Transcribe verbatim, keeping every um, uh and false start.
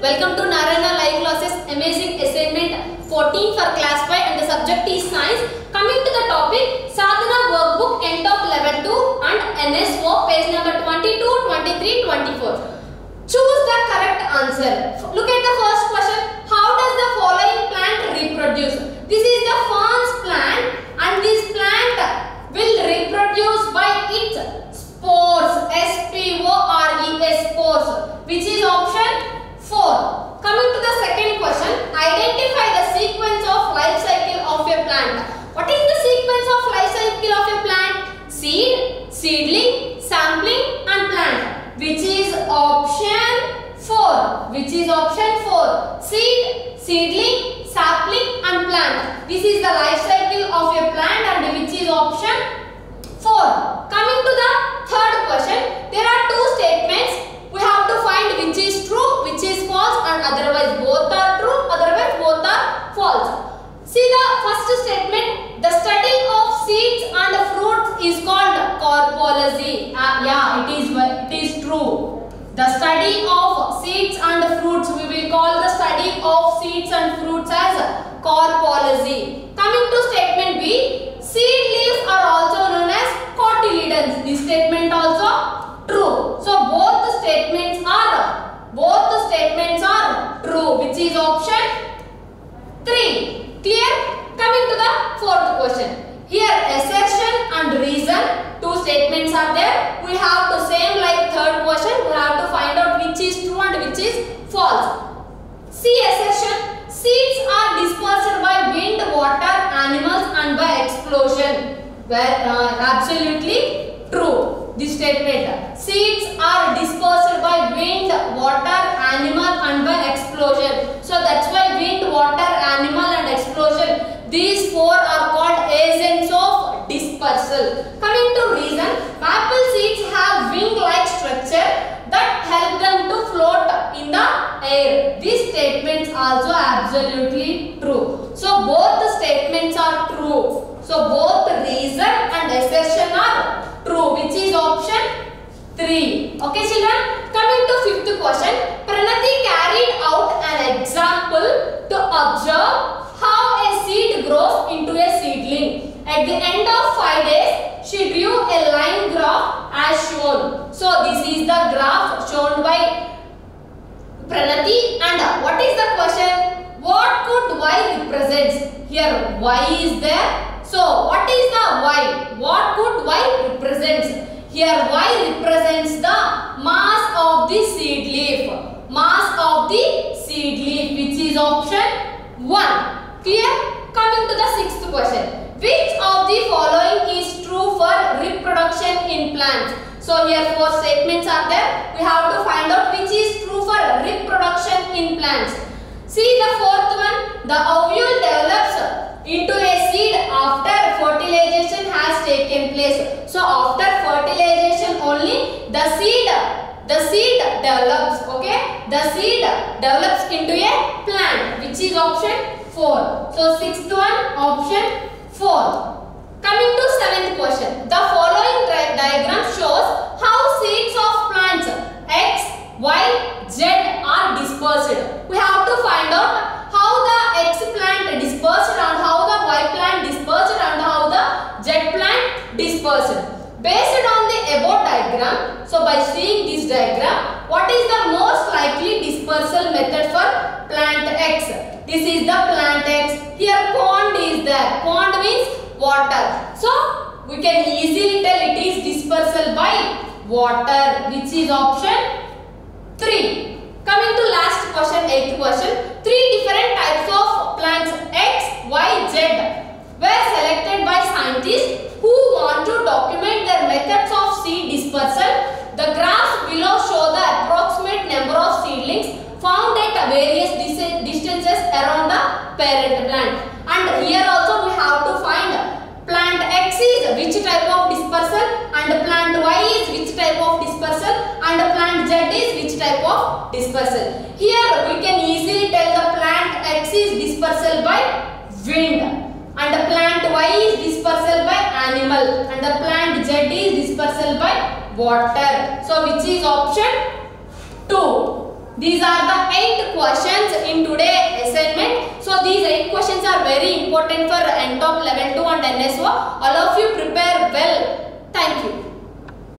Welcome to Narayana Live Classes Amazing Assignment fourteen for class five and the subject is science. Coming to the topic, Sadhana workbook end of level two and N S O page number twenty-two, twenty-three, twenty-four. Choose the correct answer. Look at the first question. How does the following plant reproduce? This is the ferns plant and this plant will reproduce by its spores. S P O R E S, spores, which is option four. Coming to the second question, identify the sequence of life cycle of a plant. What is the sequence of life cycle of a plant? Seed, seedling, sampling and plant, which is option four. Which is option four. Seed, seedling, sapling and plant. This is the life cycle of a plant and which is option four. Coming to the third question, there are two statements. We have to find which is true, which is false, and otherwise both are true, otherwise both are false. See the first statement, the study of seeds and fruits is called corpology. Uh, yeah, it is, it is true. The study of seeds and fruits, we will call the study of seeds and fruits as corpology. Coming to statement B, seed leaves are also known as cotyledons. This statement also true. So both the statements are both the statements are true, which is option three. Clear? Coming to the fourth question. Here assertion and reason, two statements are there. We have to same like third question. We have to find out which is true and which is false. See assertion. Seeds are dispersed by wind, water, animals and by explosion. Where uh, absolutely true. This statement, seeds are dispersed by wind, water, animal and by explosion. So that's why wind, water, animal and explosion, these four are called agents of dispersal. Coming to reason, maple seeds have wing-like structure that help them to float in the air. These statements also absolutely true. So both the statements are true. So both reason and assertion are true, which is option three. Okay children, coming to fifth question. Pranati carried out an example to observe how a seed grows into a seedling. At the end of five days, she drew a line graph as shown. So this is the graph shown by Pranati, and what is the question? What could Y represents? Here Y is there. So what is the Y? What could Y represents? Here Y represents the mass of the seed leaf. Mass of the seed leaf, which is option one. Clear? Coming to the sixth question. Which of the following is true for reproduction in plants? So here four statements are there. We have to find out which is true for reproduction in plants. See the fourth one. The ovule develops into a seed after fertilization has taken place. So after fertilization only the seed the seed develops. Okay, the seed develops into a plant, which is option four. So sixth one option four. Coming to seventh question. The following diagram shows how seeds of plants X, Y, Z are dispersed. We have to find out how the X plant dispersed and how the Y plant dispersed and how the Z plant dispersed. Based on the above diagram, so by seeing this diagram, what is the most likely dispersal method for plant X? This is the plant X. Here pond is there. Pond means water. So we can easily tell it is dispersal by water, which is option three. Coming to last question, eighth question. Three different types of plants X, Y, Z were selected by scientists who want to document their methods of seed dispersal. The graphs below show the approximate number of seedlings found at various distances around the parent plant. And here also we have to find plant X is which type of dispersal and plant Y is which type of dispersal and plant Z is which type of dispersal. Here we can easily tell the plant X is dispersal by wind and the plant Y is dispersal by animal and the plant Z is dispersal by water. So which is option two. These are the eight questions in today assignment. So these eight questions are very important for N T O P Level two and N S O. All of you prepare well. Thank you.